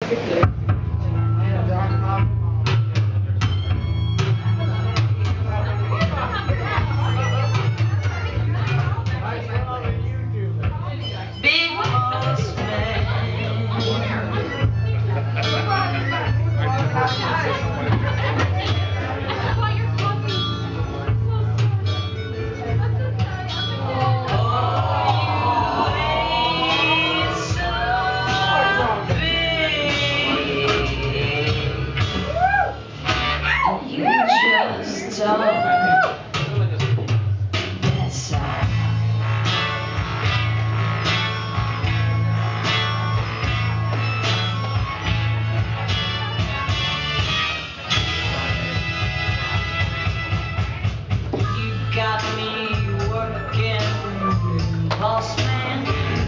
Got me working, boss man.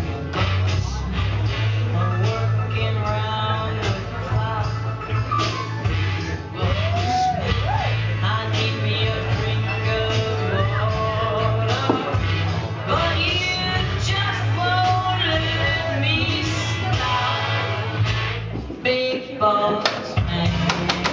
I'm working round the clock. I need me a drink of water, but you just won't let me stop. Big boss man.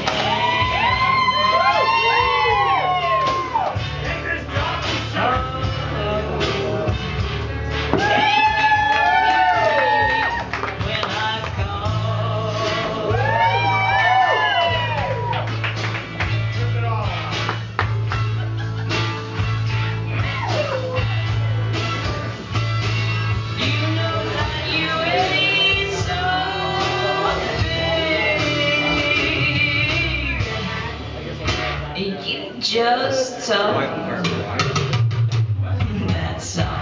You just talk. That's all.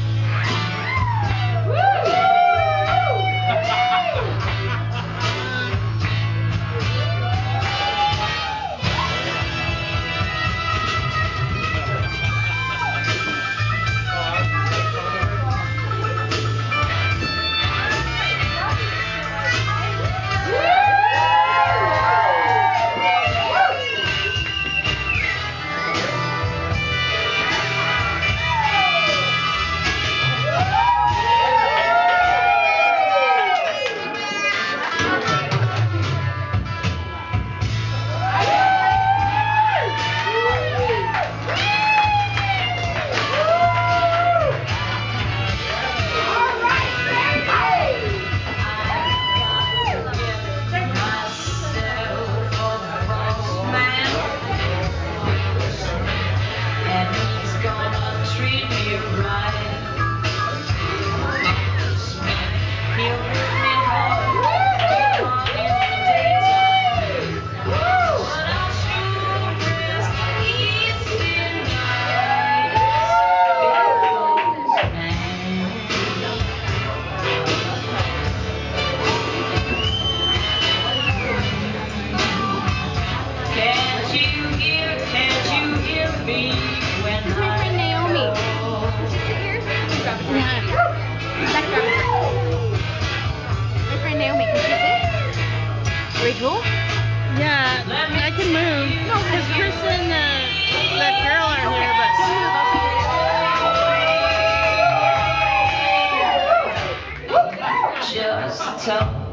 Cool? Yeah, I can move. No, because Chris and that girl are here, but... Just talk.